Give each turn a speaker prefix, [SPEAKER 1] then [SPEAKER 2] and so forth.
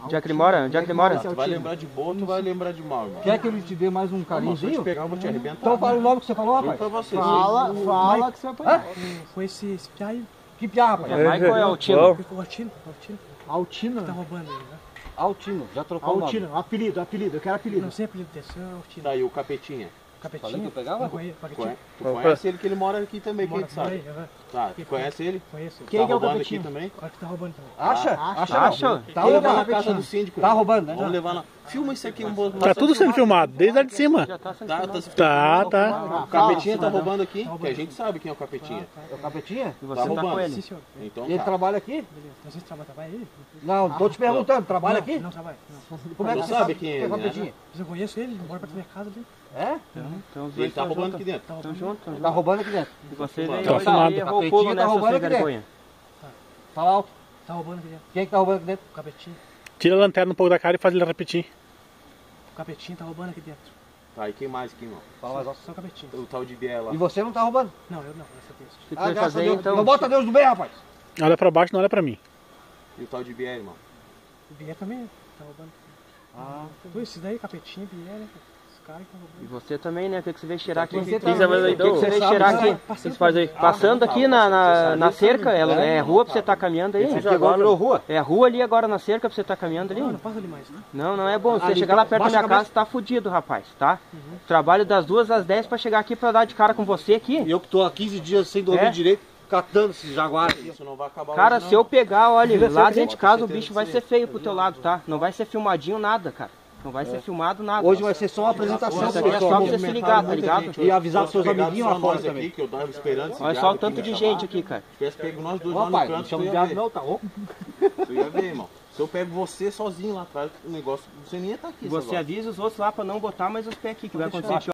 [SPEAKER 1] Onde é que ele mora? Onde é que ele mora?
[SPEAKER 2] Tu vai lembrar de bom, tu vai lembrar de mal, irmão.
[SPEAKER 3] Quer que ele te dê mais um
[SPEAKER 2] Se eu
[SPEAKER 3] carinhozinho?
[SPEAKER 2] te pegar, eu vou te arrebentar.
[SPEAKER 3] Então fala o nome que você falou,
[SPEAKER 2] Juro
[SPEAKER 3] rapaz.
[SPEAKER 2] pra você.
[SPEAKER 4] Fala que você vai apanhar.
[SPEAKER 5] Foi esse piá aí.
[SPEAKER 3] Que piá, rapaz?
[SPEAKER 1] É Michael ou é Altino?
[SPEAKER 5] O Altino.
[SPEAKER 4] Altina.
[SPEAKER 5] Tá roubando ele, né?
[SPEAKER 3] Altino, já trocou o nome.
[SPEAKER 4] Altina, apelido, eu quero apelido.
[SPEAKER 5] Não sei apelido desse, é o Altino.
[SPEAKER 2] Tá aí o Capetinha.
[SPEAKER 5] Capetinho.
[SPEAKER 3] Falei que eu pegava?
[SPEAKER 5] Não conheço, Capetinho.
[SPEAKER 2] Tu conhece ele que ele mora aqui também, quem
[SPEAKER 5] Mora
[SPEAKER 2] sabe?
[SPEAKER 5] aí, aham.
[SPEAKER 2] Tá, tu conhece ele?
[SPEAKER 5] Conheço.
[SPEAKER 4] Quem
[SPEAKER 2] Tá
[SPEAKER 4] que é o
[SPEAKER 2] roubando
[SPEAKER 4] Capetinho?
[SPEAKER 2] aqui também?
[SPEAKER 5] O cara que tá roubando também.
[SPEAKER 3] Acha?
[SPEAKER 1] Acha?
[SPEAKER 3] Tá
[SPEAKER 2] Vamos levar
[SPEAKER 3] roubando.
[SPEAKER 2] na casa do síndico.
[SPEAKER 3] Tá roubando, né?
[SPEAKER 2] Vamos levar lá. Filma isso aqui,
[SPEAKER 6] Tá tudo sendo filmado, desde lá de cima.
[SPEAKER 1] Já tá sendo
[SPEAKER 2] Tá,
[SPEAKER 1] filmado.
[SPEAKER 6] Tá.
[SPEAKER 2] O Capetinha tá roubando aqui, que a gente sabe quem é o Capetinha.
[SPEAKER 3] É o Capetinha?
[SPEAKER 1] E
[SPEAKER 2] Tá
[SPEAKER 1] você tá com
[SPEAKER 2] roubando.
[SPEAKER 1] ele?
[SPEAKER 5] Sim, senhor.
[SPEAKER 2] Então
[SPEAKER 3] E ele
[SPEAKER 2] tá.
[SPEAKER 3] trabalha aqui?
[SPEAKER 5] Beleza. Não sei se trabalha ele.
[SPEAKER 3] Não, tô te perguntando, trabalha
[SPEAKER 5] Não,
[SPEAKER 3] aqui?
[SPEAKER 5] Não trabalha. Não.
[SPEAKER 3] Como é que
[SPEAKER 2] Não
[SPEAKER 3] você
[SPEAKER 2] sabe quem é
[SPEAKER 3] que é o
[SPEAKER 2] ele, né?
[SPEAKER 3] Capetinha?
[SPEAKER 5] Mas eu conheço ele, ele mora perto da minha casa ali.
[SPEAKER 3] É?
[SPEAKER 1] Então os
[SPEAKER 2] E
[SPEAKER 1] dois
[SPEAKER 2] ele tá
[SPEAKER 1] tão
[SPEAKER 2] roubando
[SPEAKER 1] juntos.
[SPEAKER 2] aqui dentro.
[SPEAKER 5] Tá
[SPEAKER 1] Tão
[SPEAKER 5] roubando.
[SPEAKER 1] juntos, tão
[SPEAKER 3] Tá
[SPEAKER 1] juntos.
[SPEAKER 3] roubando aqui dentro.
[SPEAKER 1] E você
[SPEAKER 2] Tá
[SPEAKER 1] veio
[SPEAKER 6] filmado.
[SPEAKER 1] aí, errou o
[SPEAKER 3] Capetinho
[SPEAKER 1] pulo
[SPEAKER 3] tá
[SPEAKER 1] nessa
[SPEAKER 3] roubando
[SPEAKER 1] sem
[SPEAKER 3] aqui dentro.
[SPEAKER 1] vergonha.
[SPEAKER 3] Fala alto.
[SPEAKER 5] Tá roubando aqui dentro.
[SPEAKER 3] Quem é que tá roubando aqui dentro?
[SPEAKER 5] O Capetinho.
[SPEAKER 6] Tira a lanterna um pouco da cara e faz ele repetir.
[SPEAKER 5] O Capetinho tá roubando aqui dentro.
[SPEAKER 2] Tá, e quem mais aqui, irmão?
[SPEAKER 3] Fala mais alto.
[SPEAKER 5] Só o Capetinho.
[SPEAKER 2] O tal de Biel lá.
[SPEAKER 3] E você não tá roubando?
[SPEAKER 5] Não, eu não, essa vez.
[SPEAKER 1] O que você vai
[SPEAKER 3] graças a
[SPEAKER 1] fazer
[SPEAKER 3] Deus.
[SPEAKER 1] então?
[SPEAKER 3] Não bota Deus no bem, rapaz.
[SPEAKER 6] Olha pra baixo, não olha pra mim.
[SPEAKER 2] E o tal de Biel, irmão?
[SPEAKER 5] O Bié também tá roubando. Pô, esses daí, Capetinho, Bié, né? Os caras que estão
[SPEAKER 1] E
[SPEAKER 5] roubando.
[SPEAKER 1] você também, né? O que você veio cheirar aqui?
[SPEAKER 3] Você
[SPEAKER 1] O que
[SPEAKER 3] tá
[SPEAKER 1] você
[SPEAKER 3] vendo?
[SPEAKER 1] veio cheirar aqui? O que você faz aí? Passando aqui na cerca, ela é rua pra você estar caminhando aí?
[SPEAKER 3] Aqui agora virou rua.
[SPEAKER 1] É rua ali agora na cerca pra você estar caminhando ali?
[SPEAKER 5] Não, não passa ali mais, né?
[SPEAKER 1] Não, não é bom. Você
[SPEAKER 3] Ali,
[SPEAKER 1] chegar lá perto da
[SPEAKER 3] baixa a
[SPEAKER 1] minha
[SPEAKER 3] cabeça.
[SPEAKER 1] casa, tá fudido, rapaz, tá? Trabalho das 2 às 10 pra chegar aqui pra dar de cara com você aqui.
[SPEAKER 3] E eu que tô há 15 dias sem dormir
[SPEAKER 1] É?
[SPEAKER 3] direito, catando esses jaguares.
[SPEAKER 2] Isso não vai acabar
[SPEAKER 1] Cara,
[SPEAKER 2] hoje,
[SPEAKER 1] se eu pegar, olha, lá dentro de casa o
[SPEAKER 2] Pode ter
[SPEAKER 1] bicho vai
[SPEAKER 2] certeza
[SPEAKER 1] ser feio pro teu lado, tá? Não vai ser filmadinho nada, cara. Não vai ser filmado nada.
[SPEAKER 3] Hoje vai ser só uma apresentação
[SPEAKER 1] Isso aqui é só pra você se ligar, tá ligado?
[SPEAKER 3] E avisar pros seus
[SPEAKER 2] Pegado
[SPEAKER 3] amiguinhos
[SPEAKER 2] só
[SPEAKER 3] lá fora
[SPEAKER 2] nós
[SPEAKER 3] também.
[SPEAKER 2] aqui, que eu tava esperando esse
[SPEAKER 1] Olha
[SPEAKER 2] diabo
[SPEAKER 1] só o
[SPEAKER 2] aqui
[SPEAKER 1] tanto
[SPEAKER 2] me
[SPEAKER 1] de
[SPEAKER 2] chamar.
[SPEAKER 1] gente aqui, cara.
[SPEAKER 2] Se tivesse pego nós dois
[SPEAKER 3] Ó,
[SPEAKER 2] lá no
[SPEAKER 3] pai, não
[SPEAKER 2] canto,
[SPEAKER 3] chama
[SPEAKER 2] tu
[SPEAKER 3] de
[SPEAKER 2] ia
[SPEAKER 3] diabo
[SPEAKER 2] ver.
[SPEAKER 3] não, tá louco?
[SPEAKER 2] Tu ia ver, irmão. Se eu pego você sozinho lá atrás, o negócio, você nem ia estar aqui.
[SPEAKER 1] Você
[SPEAKER 2] agora.
[SPEAKER 1] avisa os outros lá pra não botar mais os pés aqui, que vai acontecer.